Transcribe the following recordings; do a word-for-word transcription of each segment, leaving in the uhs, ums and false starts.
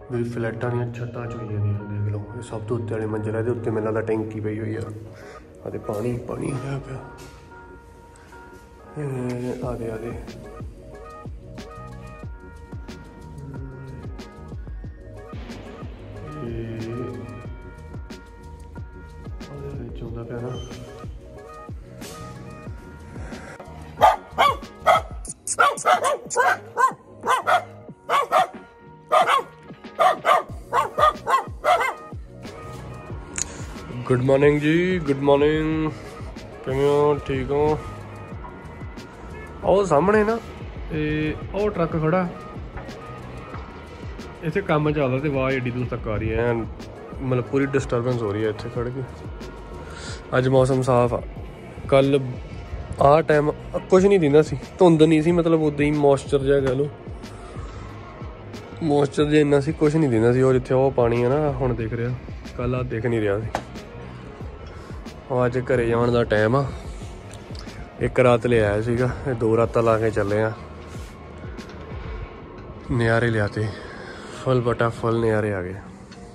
भी फ्लैटा दी छत्तां चोई जांदियां देख लो। ये सब तो उत्ते वाली मंजिल है, उत्ते मैनूं लगदा टैंकी पई हुई आ। आते पानी पानी होया पिया। आदे आदे चौंदा पिया ना। Good morning ji, good morning. किवें हो? ठीक हो? आओ सामने ना ओ ट्रक खड़ा, इत्थे काम चलदा ते आवाज़ एड्डी दूर तक आ रही है, मतलब पूरी डिस्टर्बेंस हो रही है इत्थे खड़ के। अज मौसम साफ आ, कल आ टाइम कुछ नहीं दिंदा सी, धुंध नहीं सी, मतलब उदा ही मॉइस्चर जिहा कह लो, मॉइस्चर जिहा इन्ना सी, कुछ नहीं दिंदा सी। और जित्थे ओह पानी है ना हुण दिख रहा, कल आ दिख नहीं रहा सी। अज घरे जाने का टाइम आ, एक रात ले आया सीगा, दो रातां ला के चले आ। नज़ारे लियाते फुल बटा फुल नज़ारे आ गए।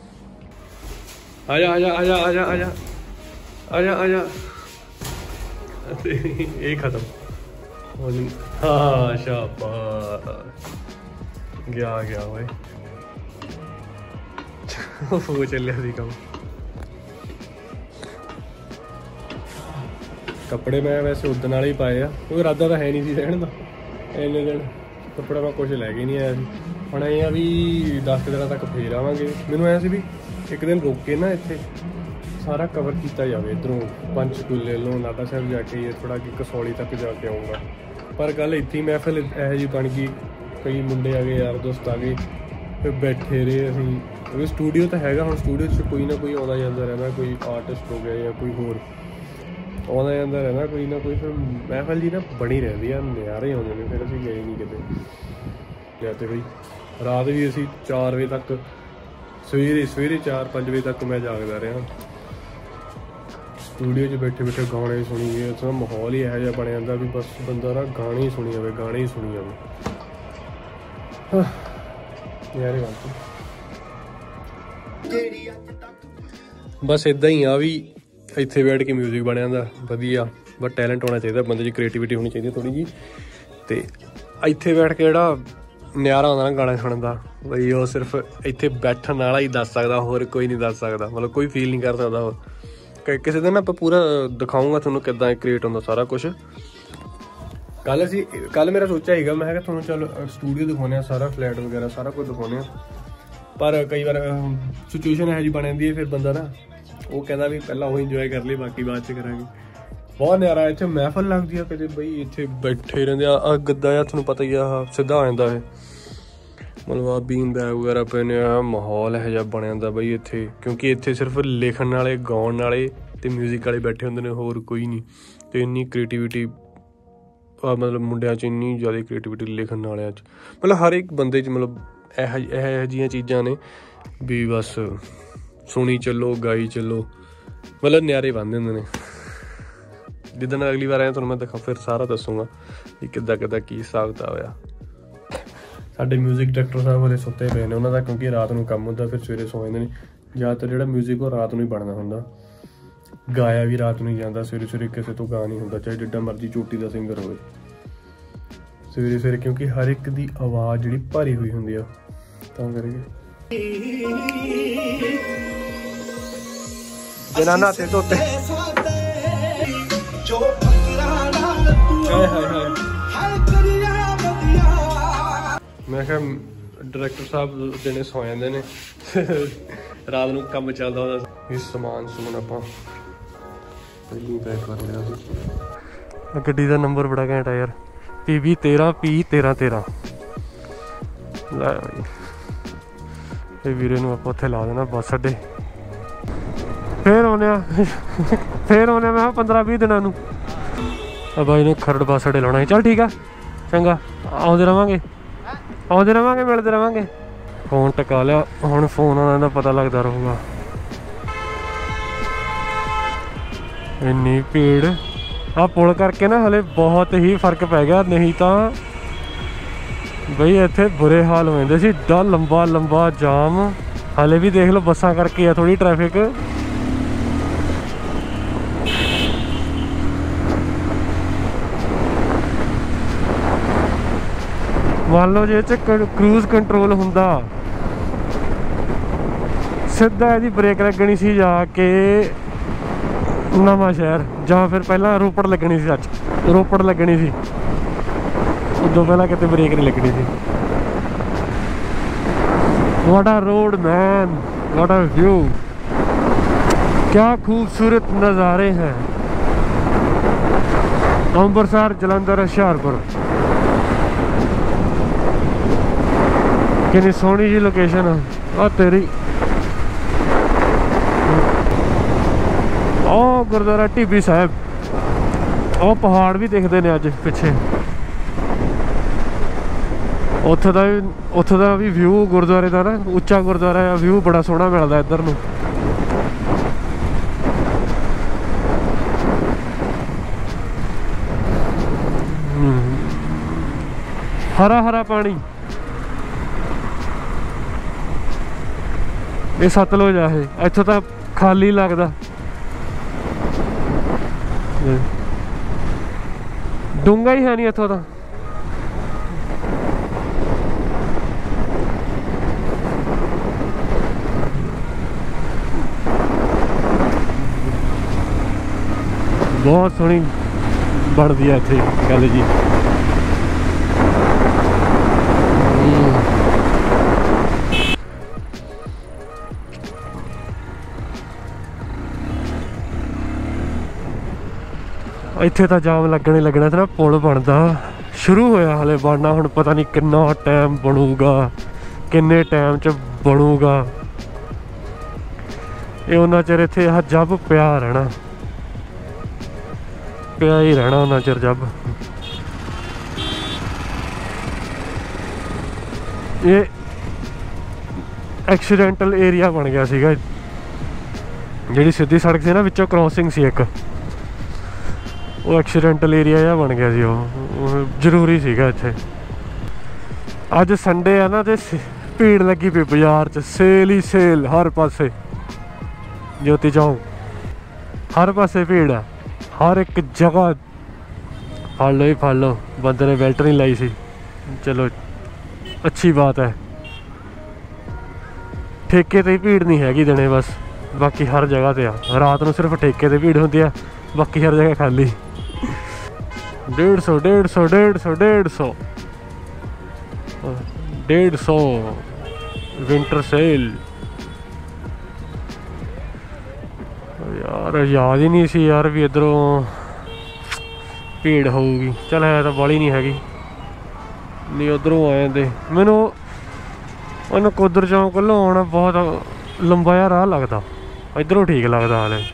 आजा आजा आजा आजा आजा आजा आजा ये खत्म। हाँ शाबाश, गया गया भाई वो चलिया सी कम। कपड़े मैं वैसे उदन वाले ही पाए आ, कोई इरादा तो है नहीं सी रहने का इन्ने दिन। कपड़ा मैं कुछ लैके नहीं आया हम। ये भी दस दिन तक फिर आवांगे। मैनूं ऐ सी भी एक दिन रोक के ना इत्थे सारा कवर किया जाए, इधरों पंचकूले लो नाटा साहब जाके थोड़ा कि कसौली तक जाके आऊँगा। पर गल इत्थे ही महफिल यह जी बन गई, कई मुंडे आ गए, यार दोस्त आ गए, फिर बैठे रहे असीं। क्योंकि स्टूडियो तो हैगा, हुण स्टूडियो च कोई ना कोई आउंदा जांदा रहंदा, कोई आर्टिस्ट हो गया या कोई होर आउंदा जांदा रहंदा कोई ना कोई। फिर महफिल जी ना बनी रहती है, नज़ारे आउंदे ने। फिर असीं गए नहीं किते, या तो बई रात भी असीं चार बजे तक, सवेरे सवेरे चार पाँच बजे तक मैं जागदा रहा। स्टूडियो च बैठे बैठे गाने सुनी गए, उसका माहौल ही यहो जिहा बन जाता भी बस बंदा ना गाने ही सुनी जाए, गाने ही सुनी जाए। यार बस इदा ही आ भी इत्थे बैठ के म्यूजिक बन जाता वधिया। बट टैलेंट होना चाहिए बंदे च, क्रिएटिविटी होनी चाहिए थोड़ी जी। तो इत्थे बैठ के जिहड़ा नज़ारा आउंदा ना गाने सुनन दा, बई वो सिर्फ इत्थे बैठण वाला ही दस सकदा, होर कोई नहीं दस सकदा। मतलब कोई फील नहीं कर सकदा। होर किसी दिन आप पूरा दिखाऊंगा तुहानूं किद्दां क्रिएट होंदा सारा कुछ। कल असीं कल मेरा सोचा सीगा, मैं तुहानूं चलो स्टूडियो दिखाउने सारा, फ्लैट वगैरह सारा कुछ दिखाउने। पर कई बार सिचुएशन इहो जी बन जांदी है, फिर बंदा ना वो कहता भी पहला वो इंजॉय कर ली, बाकी बाद च करांगे। बहुत नज़ारा इत्थे महफिल लगदी है किते, बई इत्थे बैठे रहिंदे आ। गद्दा आ तुहानूं पता ही आ, सीधा आ जांदा है, मतलब आ बीन बैग वगैरह पे ने, माहौल इहो जिहा बन जांदा बई इत्थे। क्योंकि इत्थे सिर्फ लिखण वाले, गाउण वाले ते म्यूजिक वाले बैठे होंदे ने, होर कोई नहीं। ते इन्नी क्रिएटिविटी मतलब मुंडियां च इन्नी ज़्यादा क्रिएटिविटी लिखण वालियां च, मतलब हर एक बंदे च, मतलब इहो इहो जिहियां चीज़ां ने भी बस सुनी चलो, गाई चलो, मतलब नज़ारे बनदे हुंदे ने। जिद्दन अगली बार आया तुहानूं मैं दिखा फिर सारा दसूँगा कि किद्दां किद्दां की हिसाब किताब होया। साडे म्यूजिक डायरैक्टर साहब वाले सुत्ते पे ने, उन्हां दा क्योंकि रात नूं काम हुंदा, फिर सवेरे सौ जांदे ने। ज़्यादातर जिहड़ा म्यूजिक वो रात नूं ही बनदा हुंदा, गाया भी रात नूं ही जांदा, सवेरे सवेरे किसे तो गा नहीं हुंदा, चाहे जिड्डा मर्जी चोटी दा सिंगर होवे। सवेरे सवेरे क्योंकि हर एक दी आवाज़ जिहड़ी भारी हुई हुंदी आ, तां करके जनाना ते धोते मैं क्या डायरैक्टर साहब दिने सौ जाते हैं, रात को काम चलता होता। समान समून आप पहली पैक कर लिया। गड्डी का नंबर बड़ा घैंट है यार, पी वी तेरह पी तेरह तेरह। लै भाई वीरे आप उत्थे ला देना बस अड्डे, फिर आने फिर आने मैं पंद्रह भी दिनों भाई ने खरड़ बस अड्डे लाना। चल ठीक है, चंगा आते रवांगे आते रवांगे मिलते रवांगे। फोन टका लिया, हुण फोन आने का पता लगता रहूगा। इन्नी भीड़ आ पुल करके ना हले बहुत ही फर्क पै गया, नहीं तो ਬਈ ਇੱਥੇ ਬੁਰੇ ਹਾਲ ਹੋ ਜਾਂਦੇ ਸੀ, ਏਡਾ ਲੰਬਾ ਲੰਬਾ ਜਾਮ। ਹਾਲੇ ਵੀ ਦੇਖ ਲਓ ਬੱਸਾਂ ਕਰਕੇ ਆ ਥੋੜੀ ਟ੍ਰੈਫਿਕ। ਮੰਨ ਲਓ ਜੇ ਇਹ 'ਚ ਕਰੂਜ਼ ਕੰਟਰੋਲ ਹੁੰਦਾ, ਸਿੱਧਾ ਇਹਦੀ ਬ੍ਰੇਕ ਲੱਗਣੀ ਸੀ ਜਾ ਕੇ ਨਵਾਂ ਸ਼ਹਿਰ, ਜਾਂ ਫਿਰ ਪਹਿਲਾਂ ਰੋਪੜ ਲੱਗਣੀ ਸੀ। ਅੱਜ ਰੋਪੜ ਲੱਗਣੀ ਸੀ, ਉਦੋਂ ਪਹਿਲਾਂ ਕਿਤੇ ਬ੍ਰੇਕ ਨਹੀਂ ਲੱਗਣੀ ਸੀ। What a road man, what a view, क्या खूबसूरत नज़ारे हैं। ਅੰਮ੍ਰਿਤਸਰ, ਜਲੰਧਰ, ਹੁਸ਼ਿਆਰਪੁਰ, ਕਿੰਨੀ ਸੋਹਣੀ ਜੀ ਲੋਕੇਸ਼ਨ ਆ ਤੇਰੀ। ਉਹ ਗੁਰਦੁਆਰਾ ਟਿੱਬੀ ਸਾਹਿਬ, ਉਹ ਪਹਾੜ ਵੀ ਦਿਖਦੇ ਨੇ ਅੱਜ ਪਿੱਛੇ। ਉੱਥੇ ਦਾ ਵੀ ਉੱਥੇ ਦਾ ਵੀ ਵਿਊ ਗੁਰਦੁਆਰੇ ਦਾ ਨਾ, ਉੱਚਾ ਗੁਰਦੁਆਰਾ ਆ, ਵਿਊ ਬੜਾ ਸੋਹਣਾ ਮਿਲਦਾ ਇੱਧਰ ਨੂੰ। ਹਰਾ ਹਰਾ ਪਾਣੀ, ਇਹ ਸਤਲੁਜ ਆ। ਇਹ ਇੱਥੋਂ ਤਾਂ ਖਾਲੀ ਲੱਗਦਾ, ਡੂੰਘਾ ਹੀ ਹੈ ਨਹੀਂ ਇੱਥੋਂ ਤਾਂ। ਬਹੁਤ ਸੋਹਣੀ ਬਣਦੀ ਆ ਇੱਥੇ ਗੱਲ ਜੀ। ਇੱਥੇ ਤਾਂ ਜਾਮ ਲੱਗਣੇ ਲੱਗਣਾ ਤੇ ਨਾ ਪੁਲ ਬਣਦਾ ਸ਼ੁਰੂ ਹੋਇਆ, ਹਲੇ ਬਣਨਾ। ਹੁਣ ਪਤਾ ਨਹੀਂ ਕਿੰਨਾ ਟਾਈਮ ਬਣੂਗਾ, ਕਿੰਨੇ ਟਾਈਮ 'ਚ ਬਣੂਗਾ। ਇਹ ਉਹਨਾਂ ਚਿਰ ਇੱਥੇ ਆਹ ਜੱਬ ਪਿਆ ਰਹਿਣਾ, ਪਿਆ ਹੀ ਰਹਿਣਾ ਉਹਨਾਂ ਚਿਰ ਜੱਬ। ਇਹ ਐਕਸੀਡੈਂਟਲ ਏਰੀਆ ਬਣ ਗਿਆ ਸੀਗਾ, ਜਿਹੜੀ ਸਿੱਧੀ ਸੜਕ ਸੀ ਨਾ, ਵਿੱਚੋਂ ਕ੍ਰੋਸਿੰਗ ਸੀ ਇੱਕ, ਉਹ ਐਕਸੀਡੈਂਟਲ ਏਰੀਆ ਜਿਹਾ ਬਣ ਗਿਆ ਸੀ। ਉਹ ਜ਼ਰੂਰੀ ਸੀਗਾ ਇੱਥੇ। ਅੱਜ ਸੰਡੇ ਆ ਨਾ ਤੇ ਭੀੜ ਲੱਗੀ ਪਈ ਬਾਜ਼ਾਰ 'ਚ, ਸੇਲ ਹੀ ਸੇਲ ਹਰ ਪਾਸੇ। ਜੋਤੀ ਚੌਂਕ ਹਰ ਪਾਸੇ ਭੀੜ ਆ, ਹਰ ਇੱਕ ਜਗ੍ਹਾ। ਫੜ ਲਓ ਹੀ ਫੜ ਲਓ, ਬੰਦੇ ਨੇ ਬੈਲਟ ਨਹੀਂ ਲਾਈ ਸੀ, ਚਲੋ ਅੱਛੀ ਬਾਤ ਹੈ। ਠੇਕੇ 'ਤੇ ਭੀੜ ਨਹੀਂ ਹੈਗੀ ਦਿਨੇ ਬਸ, ਬਾਕੀ ਹਰ ਜਗ੍ਹਾ 'ਤੇ ਆ। ਰਾਤ ਨੂੰ ਸਿਰਫ ਠੇਕੇ 'ਤੇ ਭੀੜ ਹੁੰਦੀ ਆ, ਬਾਕੀ ਹਰ ਜਗ੍ਹਾ ਖਾਲੀ। डेढ़ सौ डेढ़ सौ डेढ़ सौ डेढ़ सौ डेढ़ सौ विंटर सेल। यार याद ही नहीं सी यार भी इधरों भीड़ होगी। चल है तो बाली नहीं हैगी, नहीं उधरों आए थे। मैनू नकोदर चौंक लो आना बहुत लंबा यार राह लगता, इधरों ठीक लगता हाले।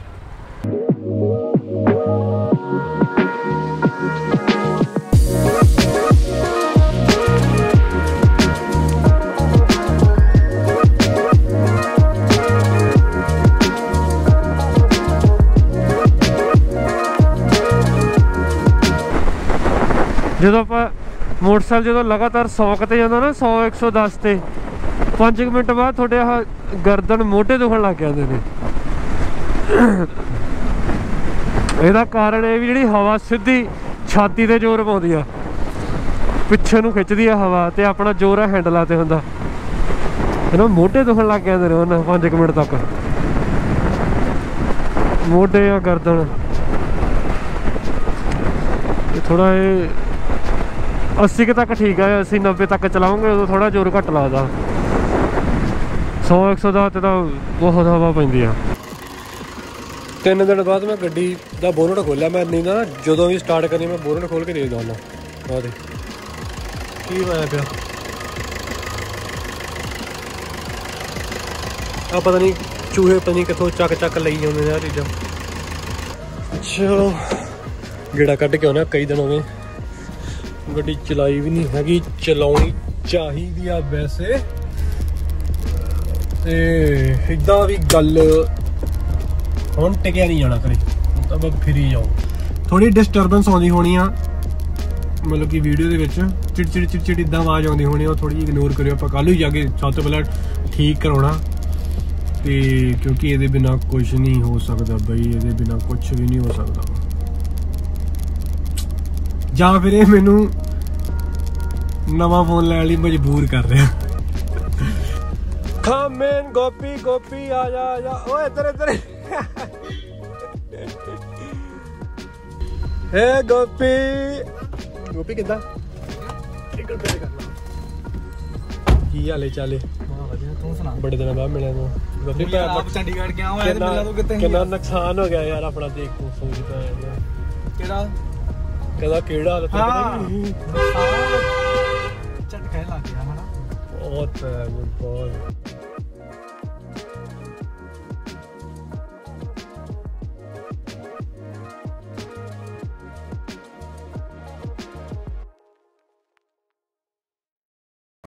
जो आप मोटरसाइकिल जो लगातार सौ कते जाता ना, सौ एक सौ दस से पाँच मिनट बाद थोड़े आ गर्दन मोटे दुखन लग जाते हैं। ਇਹਦਾ ਕਾਰਨ ਇਹ ਵੀ ਜਿਹੜੀ ਹਵਾ ਸਿੱਧੀ ਛਾਤੀ ਤੇ ਜ਼ੋਰ ਪਾਉਂਦੀ ਆ, ਪਿੱਛੇ ਨੂੰ ਖਿੱਚਦੀ ਆ ਹਵਾ, ਤੇ ਆਪਣਾ ਜ਼ੋਰ ਆ ਹੈਂਡਲਾਂ ਤੇ ਹੁੰਦਾ, ਇਹਨਾਂ ਮੋਢੇ ਦੁਖਣ ਲੱਗ ਜਾਂਦੇ ਨੇ ਉਹਨਾਂ ਪੰਜ ਕੁ ਮਿੰਟ ਤੱਕ, ਮੋਢੇ ਆ ਗਰਦਨ। ਥੋੜਾ ਇਹ अस्सी के तक ठीक है, अस्सी नब्बे तक चलाओगे उदों थोड़ा जोर घट लगता। सौ एक सौ दस तो बहुत हवा पैंदी आ। तीन दिन बाद मैं गड्डी का बोनट खोलिया, मैं नहीं ना जो भी स्टार्ट करनी मैं बोनट खोल के दे देना आ दे की होया पिया। आ पता नहीं चूहे पता नहीं कितों चक चक लई जाते हैं चीज़ा। चलो गेड़ा कट के आना, कई दिन हो गए ਗੱਡੀ ਚਲਾਈ ਵੀ ਨਹੀਂ ਹੈਗੀ, ਚਲਾਉਣੀ ਚਾਹੀਦੀ ਆ ਵੈਸੇ। ਤੇ ਇੱਦਾਂ ਵੀ ਗੱਲ ਹੁਣ ਟਿਕਿਆ ਨਹੀਂ ਜਾਣਾ ਕਰੇ, ਤਾਂ ਮੈਂ ਫਿਰੀ ਜਾਊਂ। ਥੋੜੀ ਡਿਸਟਰਬੈਂਸ ਆਉਂਦੀ ਹੋਣੀ ਆ, मतलब कि वीडियो ਦੇ ਵਿੱਚ ਚਿੜਚਿੜ ਚਿੜਚਿੜ ਇਦਾਂ ਆਵਾਜ਼ ਆਉਂਦੀ ਹੋਣੀ ਉਹ ਥੋੜੀ ਜਿਹੀ ਇਗਨੋਰ ਕਰਿਓ ਆਪਾਂ ਕੱਲ ਨੂੰ ਜਾ ਕੇ ਸਭ ਤੋਂ ਪਹਿਲਾਂ ਠੀਕ ਕਰਾਉਣਾ ਤੇ ਕਿਉਂਕਿ ਇਹਦੇ ਬਿਨਾ ਕੁਝ ਨਹੀਂ ਹੋ ਸਕਦਾ ਬਈ ਇਹਦੇ ਬਿਨਾ ਕੁਝ ਵੀ ਨਹੀਂ ਹੋ ਸਕਦਾ ਜਾਂ ਫਿਰ ਇਹ ਮੈਨੂੰ ਨਵਾਂ ਫੋਨ ਲੈਣ ਲਈ ਮਜਬੂਰ ਕਰ ਰਿਹਾ ਕਮਨ ਗੋਪੀ ਗੋਪੀ ਆ ਜਾ ਆ ਜਾ ਓਏ ਇੱਧਰ ਇੱਧਰ ਏ ਗੋਪੀ ਗੋਪੀ ਕਿੱਦਾਂ ਕੀ ਹਾਲੇ ਚਾਲੇ ਤੂੰ ਸੁਣਾ ਬੜੇ ਦਿਨਾਂ ਬਾਅਦ ਮਿਲਿਆ ਤੂੰ ਗੋਪੀ ਆਪ ਚੰਡੀਗੜ੍ਹ ਗਿਆ ਹਾਂ ਕਿੰਨਾ ਮਿਲਿਆ ਤੂੰ ਕਿੱਥੇ ਕਿੰਨਾ ਨੁਕਸਾਨ ਹੋ ਗਿਆ ਯਾਰ ਆਪਣਾ ਦੇਖ ਤੂੰ ਸੋਚਦਾ ਯਾਰ ਕਿਹੜਾ ਕਹਿੰਦਾ ਕਿਹੜਾ ਹਾਲਤ ਹਾਂ ਝਟਕਾ ਲੱਗ ਗਿਆ ਹਨਾ ਬਹੁਤ ਬਹੁਤ